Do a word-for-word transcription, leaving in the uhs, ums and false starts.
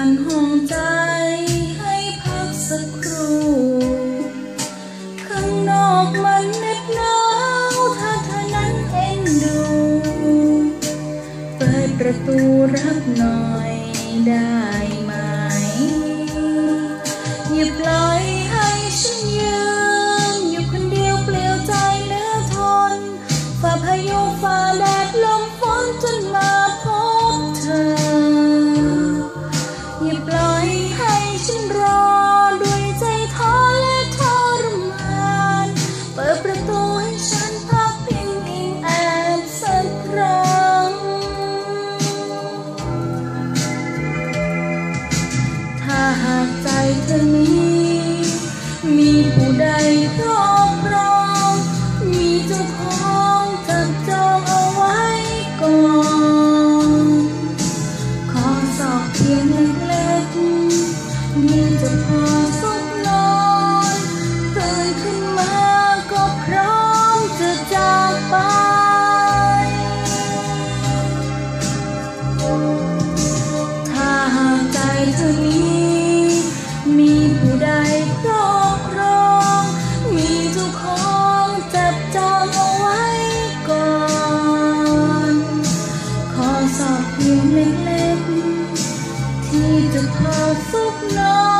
นห้องใจให้พักสักครู่ข้างนอกมันเหน็บหนาวถ้าเธอนั้นเอ็นดูเปิดประตูรับหน่อยได้ไหมอย่าปล่อยให้ฉันยืนอยู่คนเดียวเปลี่ยวใจเหลือทนฝ่าพายุฝ่าแดดลมฝนจนมาพบเธออย่าปล่อยให้ฉันรอด้วยใจท้อและทรมานเปิดประตูให้ฉันพักพิงอิงแอบสักครั้งถ้าหากใจเธอนี้มีผู้ใดครอบครองมีเจ้าของจับจองเอาไว้ก่อนขอสอบเพียงเล็กๆมีจะพอสุขนอนตื่นขึ้นมาก็พร้อมจะจากไปถ้าหากใจเธอนี้มีผู้ใดครอบครองมีเจ้าของจับจองเอาไว้ก่อนขอสอบเพียงเล็กๆที่จะพอสุขนอน